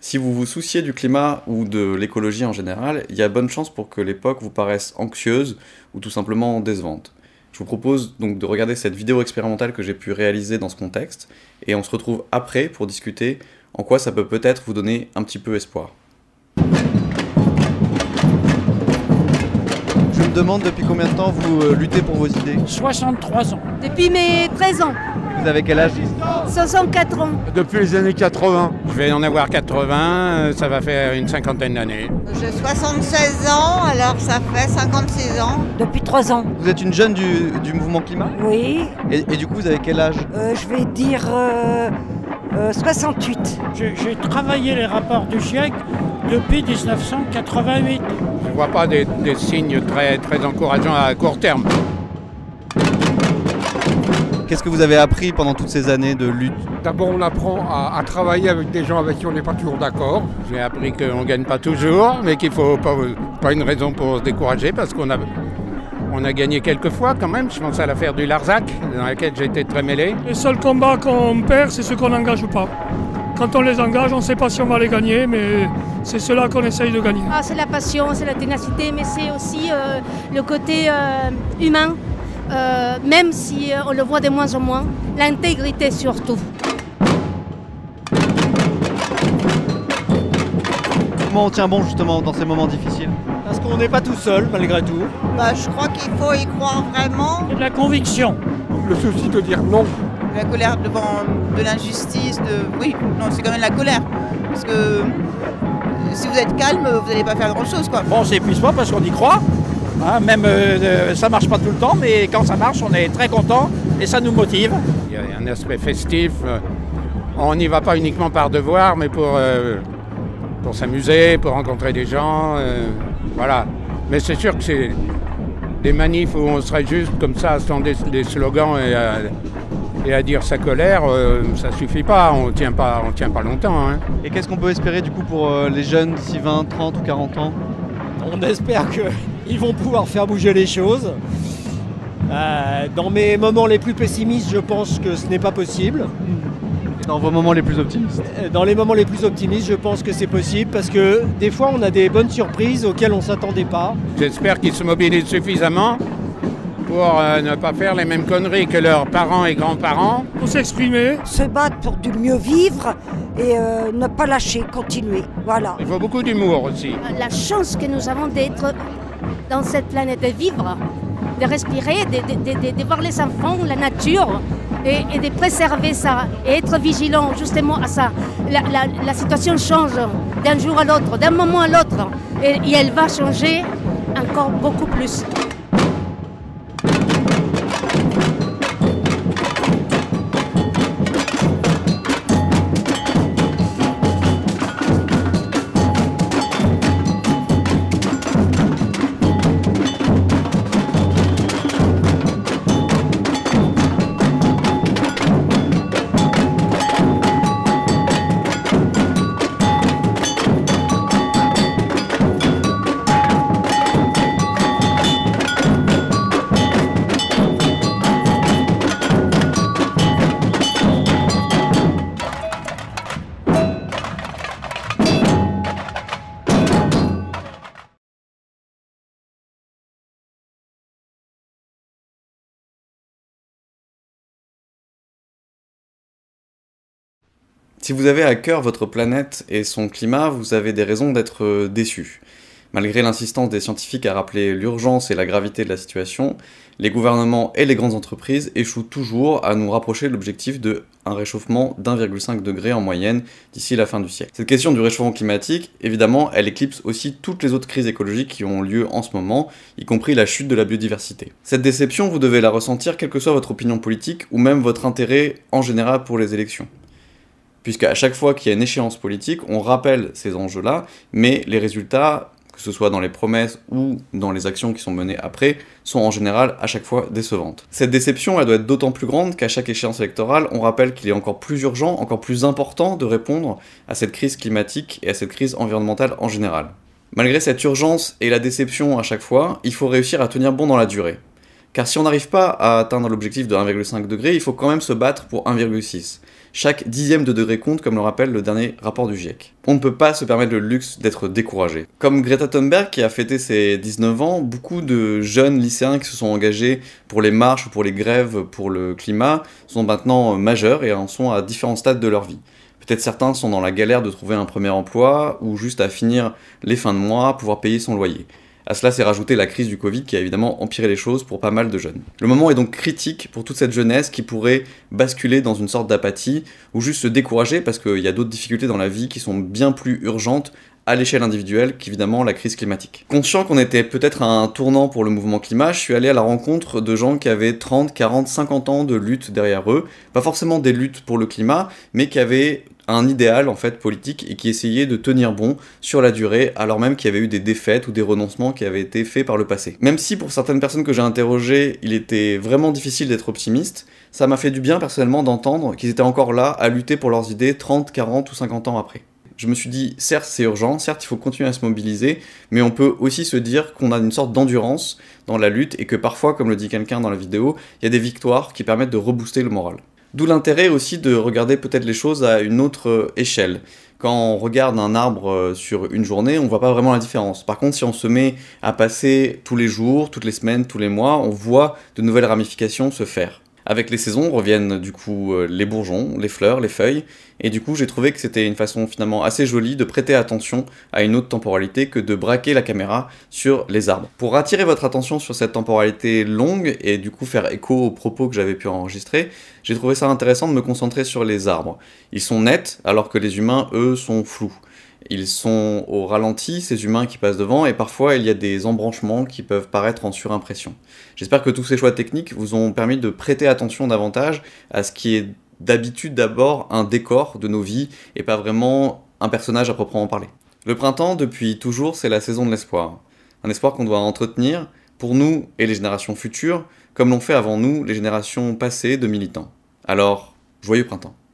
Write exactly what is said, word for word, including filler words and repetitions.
Si vous vous souciez du climat ou de l'écologie en général, il y a bonne chance pour que l'époque vous paraisse anxieuse ou tout simplement décevante. Je vous propose donc de regarder cette vidéo expérimentale que j'ai pu réaliser dans ce contexte, et on se retrouve après pour discuter en quoi ça peut peut-être vous donner un petit peu espoir. Je me demande depuis combien de temps vous euh, luttez pour vos idées. soixante-trois ans. Depuis mes treize ans. Vous avez quel âge? soixante-quatre ans. Depuis les années quatre-vingts. Je vais en avoir quatre-vingts, ça va faire une cinquantaine d'années. J'ai soixante-seize ans, alors ça fait cinquante-six ans. Depuis trois ans. Vous êtes une jeune du, du mouvement climat? Oui. Et, et du coup, vous avez quel âge? Euh, je vais dire euh, euh, soixante-huit. J'ai travaillé les rapports du GIEC depuis mille neuf cent quatre-vingt-huit. Je ne vois pas des, des signes très, très encourageants à court terme. Qu'est-ce que vous avez appris pendant toutes ces années de lutte? D'abord, on apprend à, à travailler avec des gens avec qui on n'est pas toujours d'accord. J'ai appris qu'on ne gagne pas toujours, mais qu'il ne faut pas, pas une raison pour se décourager, parce qu'on a, on a gagné quelques fois quand même. Je pense à l'affaire du Larzac, dans laquelle j'ai été très mêlé. Les seuls combats qu'on perd, c'est ceux qu'on n'engage pas. Quand on les engage, on ne sait pas si on va les gagner, mais c'est cela qu'on essaye de gagner. Ah, c'est la passion, c'est la ténacité, mais c'est aussi euh, le côté euh, humain. Euh, même si euh, on le voit de moins en moins, l'intégrité surtout. Comment on tient bon justement dans ces moments difficiles? Parce qu'on n'est pas tout seul malgré tout. Bah, je crois qu'il faut y croire vraiment. Et de la conviction. Le souci de dire non. La colère devant de l'injustice, de... oui, non, c'est quand même la colère. Parce que si vous êtes calme, vous n'allez pas faire grand-chose, quoi. Bon, on s'épuise pas parce qu'on y croit. Hein, même euh, ça marche pas tout le temps, mais quand ça marche, on est très content et ça nous motive. Il y a un aspect festif. On n'y va pas uniquement par devoir, mais pour, euh, pour s'amuser, pour rencontrer des gens. Euh, voilà. Mais c'est sûr que c'est des manifs où on serait juste comme ça, sans des, des slogans et à, et à dire sa colère, euh, ça suffit pas. On tient pas, on tient pas longtemps. Hein. Et qu'est-ce qu'on peut espérer du coup pour euh, les jeunes d'ici vingt, trente ou quarante ans? On espère qu'ils vont pouvoir faire bouger les choses. Euh, dans mes moments les plus pessimistes, je pense que ce n'est pas possible. Et dans vos moments les plus optimistes? Dans les moments les plus optimistes, je pense que c'est possible parce que des fois, on a des bonnes surprises auxquelles on ne s'attendait pas. J'espère qu'ils se mobilisent suffisamment pour euh, ne pas faire les mêmes conneries que leurs parents et grands-parents. Pour s'exprimer. Se battre pour du mieux vivre et euh, ne pas lâcher, continuer. Voilà. Il faut beaucoup d'humour aussi. La chance que nous avons d'être dans cette planète, de vivre, de respirer, de, de, de, de voir les enfants, la nature, et, et de préserver ça, et être vigilant justement à ça. La, la, la situation change d'un jour à l'autre, d'un moment à l'autre, et, et elle va changer encore beaucoup plus. Si vous avez à cœur votre planète et son climat, vous avez des raisons d'être déçus. Malgré l'insistance des scientifiques à rappeler l'urgence et la gravité de la situation, les gouvernements et les grandes entreprises échouent toujours à nous rapprocher de l'objectif de un réchauffement d'un virgule cinq degré en moyenne d'ici la fin du siècle. Cette question du réchauffement climatique, évidemment, elle éclipse aussi toutes les autres crises écologiques qui ont lieu en ce moment, y compris la chute de la biodiversité. Cette déception, vous devez la ressentir quelle que soit votre opinion politique ou même votre intérêt en général pour les élections. Puisque à chaque fois qu'il y a une échéance politique, on rappelle ces enjeux-là, mais les résultats, que ce soit dans les promesses ou dans les actions qui sont menées après, sont en général à chaque fois décevantes. Cette déception, elle doit être d'autant plus grande qu'à chaque échéance électorale, on rappelle qu'il est encore plus urgent, encore plus important de répondre à cette crise climatique et à cette crise environnementale en général. Malgré cette urgence et la déception à chaque fois, il faut réussir à tenir bon dans la durée. Car si on n'arrive pas à atteindre l'objectif de un virgule cinq degré, il faut quand même se battre pour un virgule six. Chaque dixième de degré compte, comme le rappelle le dernier rapport du GIEC. On ne peut pas se permettre le luxe d'être découragé. Comme Greta Thunberg qui a fêté ses dix-neuf ans, beaucoup de jeunes lycéens qui se sont engagés pour les marches ou pour les grèves pour le climat sont maintenant majeurs et en sont à différents stades de leur vie. Peut-être certains sont dans la galère de trouver un premier emploi ou juste à finir les fins de mois, pouvoir payer son loyer. À cela s'est rajouté la crise du Covid qui a évidemment empiré les choses pour pas mal de jeunes. Le moment est donc critique pour toute cette jeunesse qui pourrait basculer dans une sorte d'apathie ou juste se décourager parce qu'il y a d'autres difficultés dans la vie qui sont bien plus urgentes à l'échelle individuelle qu'évidemment la crise climatique. Conscient qu'on était peut-être à un tournant pour le mouvement climat, je suis allé à la rencontre de gens qui avaient trente, quarante, cinquante ans de lutte derrière eux, pas forcément des luttes pour le climat, mais qui avaient un idéal en fait politique et qui essayait de tenir bon sur la durée alors même qu'il y avait eu des défaites ou des renoncements qui avaient été faits par le passé. Même si pour certaines personnes que j'ai interrogées, il était vraiment difficile d'être optimiste, ça m'a fait du bien personnellement d'entendre qu'ils étaient encore là à lutter pour leurs idées trente, quarante ou cinquante ans après. Je me suis dit, certes c'est urgent, certes il faut continuer à se mobiliser, mais on peut aussi se dire qu'on a une sorte d'endurance dans la lutte et que parfois, comme le dit quelqu'un dans la vidéo, il y a des victoires qui permettent de rebooster le moral. D'où l'intérêt aussi de regarder peut-être les choses à une autre échelle. Quand on regarde un arbre sur une journée, on voit pas vraiment la différence. Par contre, si on se met à passer tous les jours, toutes les semaines, tous les mois, on voit de nouvelles ramifications se faire. Avec les saisons reviennent du coup les bourgeons, les fleurs, les feuilles, et du coup j'ai trouvé que c'était une façon finalement assez jolie de prêter attention à une autre temporalité que de braquer la caméra sur les arbres. Pour attirer votre attention sur cette temporalité longue et du coup faire écho aux propos que j'avais pu enregistrer, j'ai trouvé ça intéressant de me concentrer sur les arbres. Ils sont nets alors que les humains, eux, sont flous. Ils sont au ralenti, ces humains qui passent devant, et parfois il y a des embranchements qui peuvent paraître en surimpression. J'espère que tous ces choix techniques vous ont permis de prêter attention davantage à ce qui est d'habitude d'abord un décor de nos vies, et pas vraiment un personnage à proprement parler. Le printemps, depuis toujours, c'est la saison de l'espoir. Un espoir qu'on doit entretenir, pour nous et les générations futures, comme l'ont fait avant nous les générations passées de militants. Alors, joyeux printemps.